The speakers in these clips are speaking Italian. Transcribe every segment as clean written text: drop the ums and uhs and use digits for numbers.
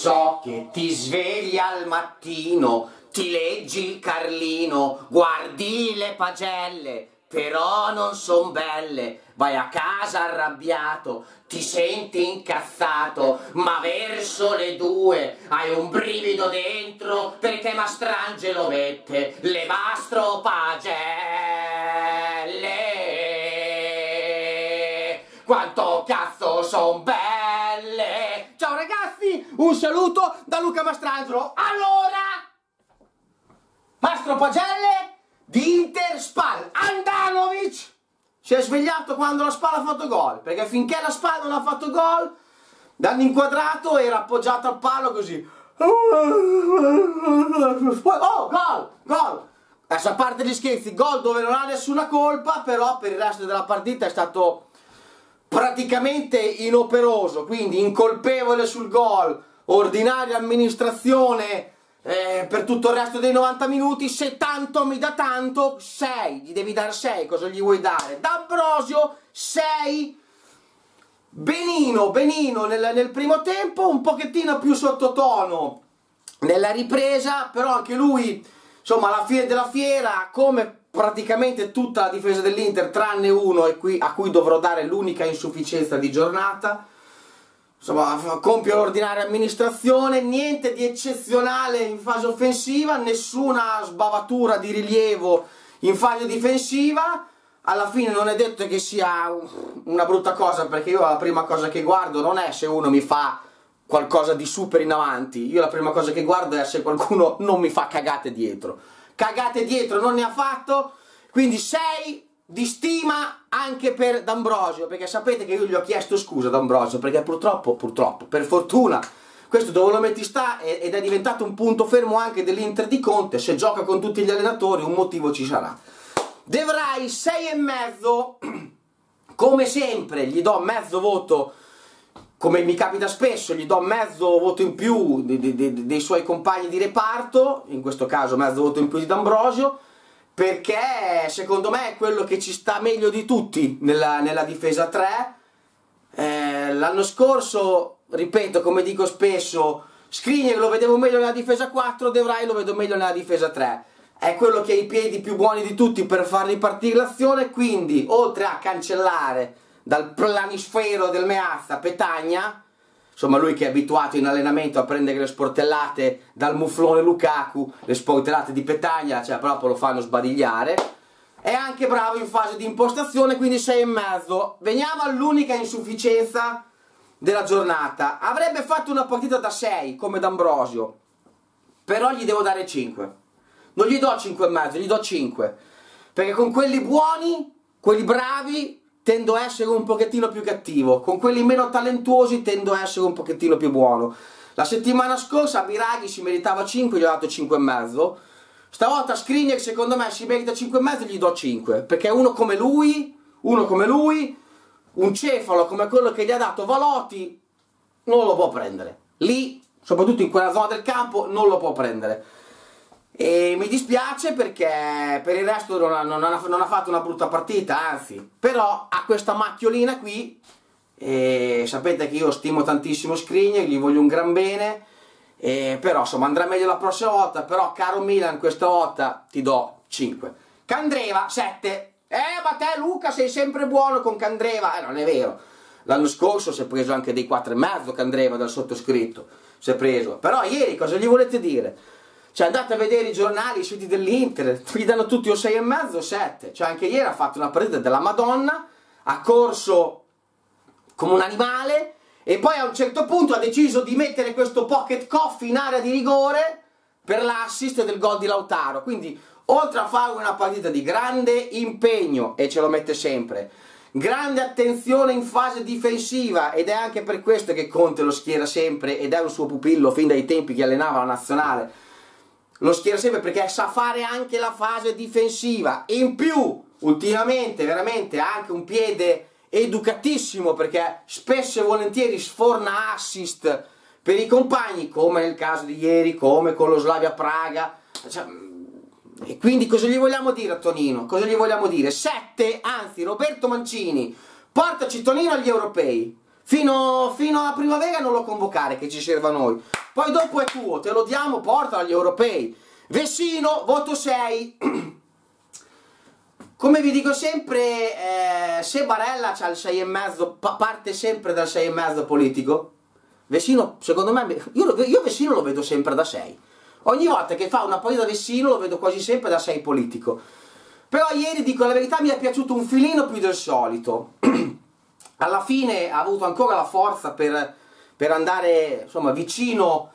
So che ti svegli al mattino, ti leggi il Carlino, guardi le pagelle, però non son belle. Vai a casa arrabbiato, ti senti incazzato, ma verso le 2 hai un brivido dentro perché Mastrangelo mette le mastropagelle. Quanto cazzo son belle! Ciao ragazzi, un saluto da Luca Mastrangelo. Allora, mastropagelle di Inter Spal. Andanovic si è svegliato quando la Spal ha fatto gol, perché finché la Spal non ha fatto gol, dall'inquadrato era appoggiato al palo così. Oh, gol, gol! Adesso, a parte gli scherzi, gol dove non ha nessuna colpa, però per il resto della partita è stato praticamente inoperoso, quindi incolpevole sul gol, ordinaria amministrazione per tutto il resto dei 90 minuti. Se tanto mi dà tanto, 6, gli devi dare 6, cosa gli vuoi dare? D'Ambrosio 6, benino, benino nel primo tempo, un pochettino più sottotono nella ripresa, però anche lui, insomma, alla fine della fiera, come praticamente tutta la difesa dell'Inter, tranne uno a cui dovrò dare l'unica insufficienza di giornata, insomma, compie l'ordinaria amministrazione, niente di eccezionale in fase offensiva, nessuna sbavatura di rilievo in fase difensiva. Alla fine non è detto che sia una brutta cosa, perché io la prima cosa che guardo non è se uno mi fa qualcosa di super in avanti, io la prima cosa che guardo è se qualcuno non mi fa cagate dietro. Cagate dietro non ne ha fatto, quindi 6 di stima anche per D'Ambrosio, perché sapete che io gli ho chiesto scusa a D'Ambrosio, perché purtroppo, per fortuna, questo dove lo metti sta ed è diventato un punto fermo anche dell'Inter di Conte. Se gioca con tutti gli allenatori un motivo ci sarà. De Vrij 6,5, come sempre gli do mezzo voto, come mi capita spesso, gli do mezzo voto in più dei suoi compagni di reparto, in questo caso mezzo voto in più di D'Ambrosio, perché secondo me è quello che ci sta meglio di tutti nella difesa 3. L'anno scorso, ripeto, come dico spesso, Skriniar lo vedevo meglio nella difesa 4, De Vrij lo vedo meglio nella difesa 3. È quello che ha i piedi più buoni di tutti per far ripartire l'azione, quindi oltre a cancellare dal planisfero del Meazza Petagna, insomma lui che è abituato in allenamento a prendere le sportellate dal muflone Lukaku, le sportellate di Petagna, cioè proprio lo fanno sbadigliare, è anche bravo in fase di impostazione, quindi 6,5. Veniamo all'unica insufficienza della giornata. Avrebbe fatto una partita da 6 come D'Ambrosio, però gli devo dare 5. Non gli do 5,5, gli do 5, perché con quelli buoni, quelli bravi, tendo a essere un pochettino più cattivo, con quelli meno talentuosi tendo a essere un pochettino più buono. La settimana scorsa a Biraghi si meritava 5, gli ho dato 5,5. Stavolta Skriniar secondo me si merita 5,5, gli do 5, perché uno come lui, un cefalo come quello che gli ha dato Valotti, non lo può prendere. Lì, soprattutto in quella zona del campo, non lo può prendere. E mi dispiace perché per il resto non ha fatto una brutta partita, anzi, però ha questa macchiolina qui, e sapete che io stimo tantissimo Skriniar, gli voglio un gran bene, però insomma andrà meglio la prossima volta. Però caro Milan, questa volta ti do 5. Candreva 7. Ma te Luca sei sempre buono con Candreva. Non è vero, l'anno scorso si è preso anche dei 4,5 Candreva dal sottoscritto, si è preso. Però ieri cosa gli volete dire? Cioè andate a vedere i giornali, i siti dell'Inter, gli danno tutti o 6,5 o 7. Cioè anche ieri ha fatto una partita della Madonna, ha corso come un animale e poi a un certo punto ha deciso di mettere questo pocket coffee in area di rigore per l'assist del gol di Lautaro. Quindi oltre a fare una partita di grande impegno, e ce lo mette sempre, grande attenzione in fase difensiva, ed è anche per questo che Conte lo schiera sempre ed è un suo pupillo fin dai tempi che allenava la nazionale, lo schiera sempre perché sa fare anche la fase difensiva. In più ultimamente veramente ha anche un piede educatissimo, perché spesso e volentieri sforna assist per i compagni, come nel caso di ieri, come con lo Slavia Praga. Cioè, e quindi cosa gli vogliamo dire a Tonino? Cosa gli vogliamo dire? 7, anzi Roberto Mancini, portaci Tonino agli europei, fino alla primavera non lo convocare, che ci serva a noi. poi dopo è tuo, te lo diamo, portalo agli europei. Vecino, voto 6. Come vi dico sempre, se Barella c'ha il 6,5, parte sempre dal 6,5 politico. Vecino, secondo me, io Vecino lo vedo sempre da 6. Ogni volta che fa una partita Vecino lo vedo quasi sempre da 6 politico. Però ieri, dico la verità, mi è piaciuto un filino più del solito. Alla fine ha avuto ancora la forza per andare, insomma, vicino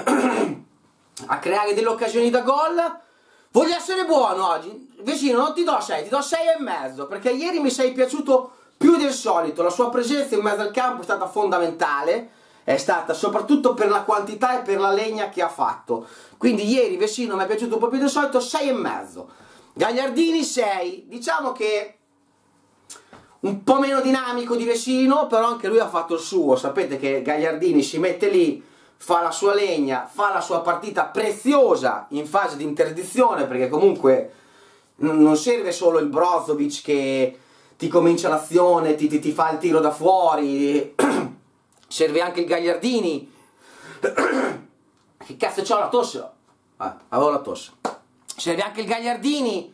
a creare delle occasioni da gol. Voglio essere buono oggi, Vecino, non ti do 6, ti do 6,5, perché ieri mi sei piaciuto più del solito. La sua presenza in mezzo al campo è stata fondamentale, è stata soprattutto per la quantità e per la legna che ha fatto. Quindi ieri Vecino mi è piaciuto un po' più del solito, 6,5. Gagliardini 6, diciamo che un po' meno dinamico di Vecino, però anche lui ha fatto il suo. Sapete che Gagliardini si mette lì, fa la sua legna, fa la sua partita preziosa in fase di interdizione, perché comunque non serve solo il Brozovic che ti comincia l'azione, ti fa il tiro da fuori, serve anche il Gagliardini. Che cazzo c'ho la tosse? Avevo la tosse. Serve anche il Gagliardini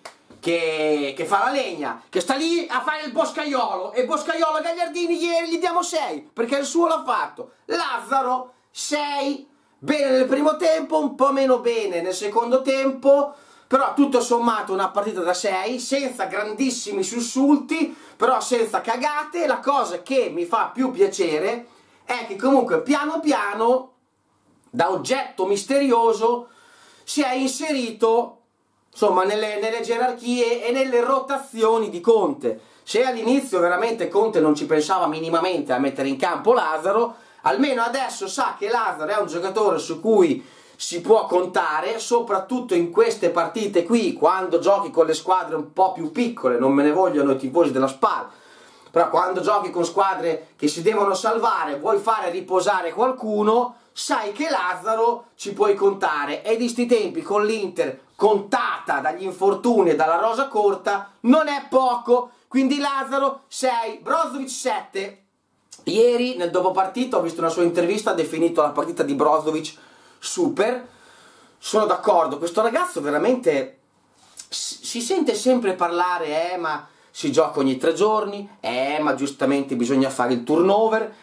che fa la legna, che sta lì a fare il boscaiolo, e boscaiolo a Gagliardini ieri gli diamo 6, perché il suo l'ha fatto. Lazzaro 6, bene nel primo tempo, un po' meno bene nel secondo tempo, però tutto sommato una partita da 6, senza grandissimi sussulti, però senza cagate. La cosa che mi fa più piacere è che comunque piano piano, da oggetto misterioso, si è inserito, insomma, nelle gerarchie e nelle rotazioni di Conte. Se all'inizio veramente Conte non ci pensava minimamente a mettere in campo Lazzaro, almeno adesso sa che Lazzaro è un giocatore su cui si può contare, soprattutto in queste partite qui, quando giochi con le squadre un po' più piccole. Non me ne vogliono i tifosi della Spal, però quando giochi con squadre che si devono salvare, vuoi fare riposare qualcuno, sai che Lazzaro ci puoi contare. E di sti tempi, con l'Inter contata dagli infortuni e dalla rosa corta, non è poco. Quindi Lazzaro 6, Brozovic 7. Ieri nel dopopartita ho visto una sua intervista, ha definito la partita di Brozovic super. Sono d'accordo, questo ragazzo veramente si sente sempre parlare, ma si gioca ogni 3 giorni, ma giustamente bisogna fare il turnover,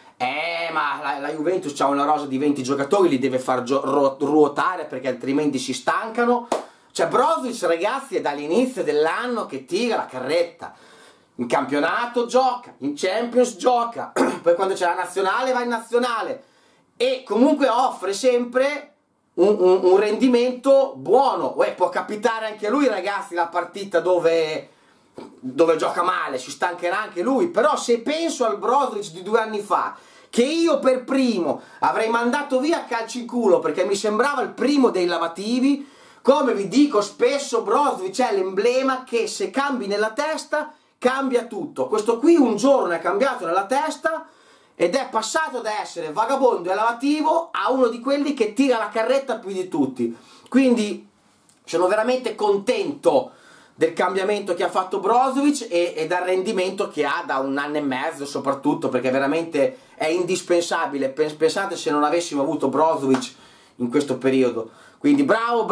ma la Juventus ha una rosa di 20 giocatori, li deve far ruotare perché altrimenti si stancano. Cioè Brozovic, ragazzi, è dall'inizio dell'anno che tira la carretta. In campionato gioca, in Champions gioca, poi quando c'è la nazionale va in nazionale, e comunque offre sempre un rendimento buono. Può capitare anche lui, ragazzi, la partita dove gioca male, si stancherà anche lui. Però se penso al Brozovic di 2 anni fa, che io per primo avrei mandato via a calci in culo perché mi sembrava il primo dei lavativi, come vi dico spesso, Brozovic è l'emblema che se cambi nella testa cambia tutto. Questo qui un giorno è cambiato nella testa ed è passato da essere vagabondo e lavativo a uno di quelli che tira la carretta più di tutti. Quindi sono veramente contento del cambiamento che ha fatto Brozovic e dal rendimento che ha da 1 anno e mezzo, soprattutto perché veramente è indispensabile. Pensate se non avessimo avuto Brozovic in questo periodo. Quindi bravo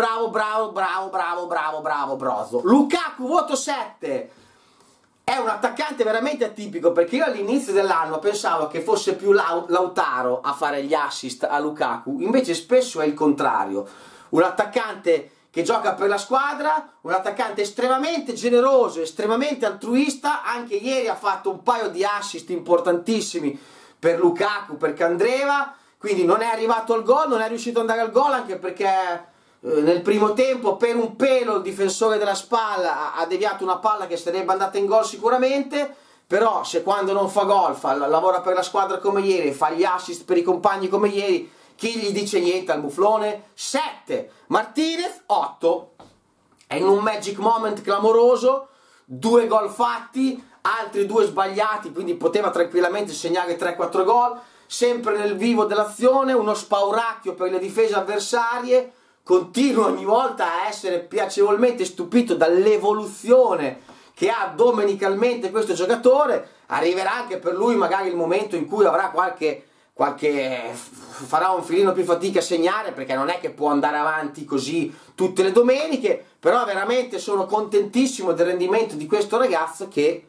Brozo. Lukaku voto 7. È un attaccante veramente atipico, perché io all'inizio dell'anno pensavo che fosse più Lautaro a fare gli assist a Lukaku, invece spesso è il contrario. Un attaccante che gioca per la squadra, un attaccante estremamente generoso, estremamente altruista. Anche ieri ha fatto un paio di assist importantissimi per Lukaku, per Candreva, quindi non è arrivato al gol, non è riuscito ad andare al gol, anche perché nel primo tempo per un pelo il difensore della Spal ha deviato una palla che sarebbe andata in gol sicuramente. Però se quando non fa gol lavora per la squadra come ieri, fa gli assist per i compagni come ieri, chi gli dice niente al muflone? 7. Martinez 8. È in un magic moment clamoroso, 2 gol fatti, altri 2 sbagliati, quindi poteva tranquillamente segnare 3-4 gol, sempre nel vivo dell'azione, uno spauracchio per le difese avversarie. Continuo ogni volta a essere piacevolmente stupito dall'evoluzione che ha domenicalmente questo giocatore. Arriverà anche per lui magari il momento in cui avrà qualche farà un filino più fatica a segnare, perché non è che può andare avanti così tutte le domeniche, però veramente sono contentissimo del rendimento di questo ragazzo, che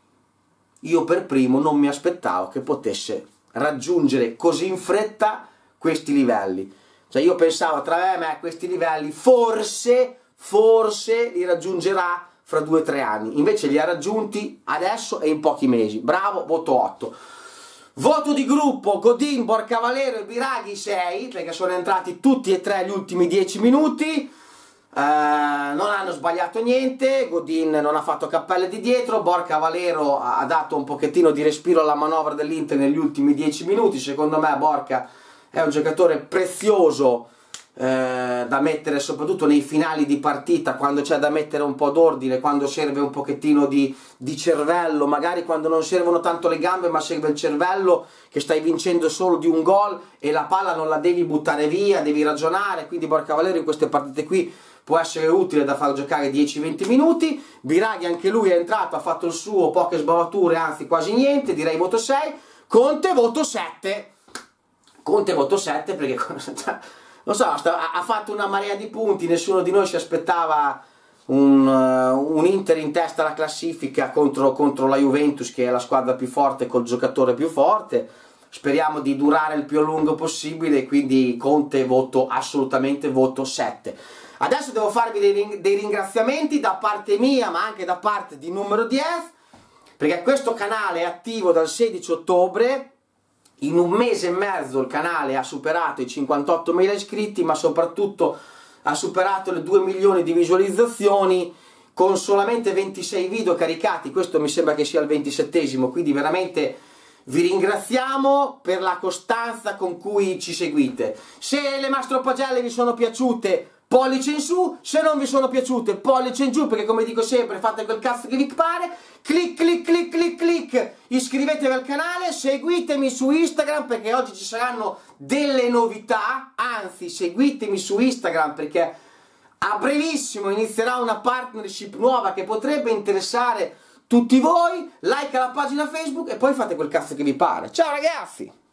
io per primo non mi aspettavo che potesse raggiungere così in fretta questi livelli. Cioè io pensavo, tra me questi livelli forse li raggiungerà fra 2 o 3 anni, invece li ha raggiunti adesso e in pochi mesi. Bravo, voto 8. Voto di gruppo: Godin, Borcavalero e Biraghi 6, perché sono entrati tutti e tre gli ultimi 10 minuti, non hanno sbagliato niente. Godin non ha fatto cappelle di dietro, Borcavalero ha dato un pochettino di respiro alla manovra dell'Inter negli ultimi 10 minuti. Secondo me Borca è un giocatore prezioso, da mettere soprattutto nei finali di partita, quando c'è da mettere un po' d'ordine, quando serve un pochettino di cervello, magari quando non servono tanto le gambe ma serve il cervello, che stai vincendo solo di un gol e la palla non la devi buttare via, devi ragionare. Quindi Borcavalero in queste partite qui può essere utile da far giocare 10-20 minuti. Biraghi anche lui è entrato, ha fatto il suo, poche sbavature, anzi quasi niente, direi voto 6. Conte voto 7. Conte voto 7 perché non so, ha fatto una marea di punti, nessuno di noi si aspettava un Inter in testa alla classifica contro la Juventus, che è la squadra più forte col giocatore più forte. Speriamo di durare il più a lungo possibile, quindi Conte voto assolutamente voto 7. Adesso devo farvi dei ringraziamenti da parte mia, ma anche da parte di Numero 10, perché questo canale è attivo dal 16 ottobre. In un mese e mezzo il canale ha superato i 58.000 iscritti, ma soprattutto ha superato le 2 milioni di visualizzazioni con solamente 26 video caricati. Questo mi sembra che sia il 27esimo, quindi veramente vi ringraziamo per la costanza con cui ci seguite. Se le mastropagelle vi sono piaciute, pollice in su; se non vi sono piaciute, pollice in giù, perché come dico sempre, fate quel cazzo che vi pare. Clic clic clic clic clic, iscrivetevi al canale, seguitemi su Instagram perché oggi ci saranno delle novità, anzi seguitemi su Instagram perché a brevissimo inizierà una partnership nuova che potrebbe interessare tutti voi. Like la pagina Facebook e poi fate quel cazzo che vi pare. Ciao ragazzi!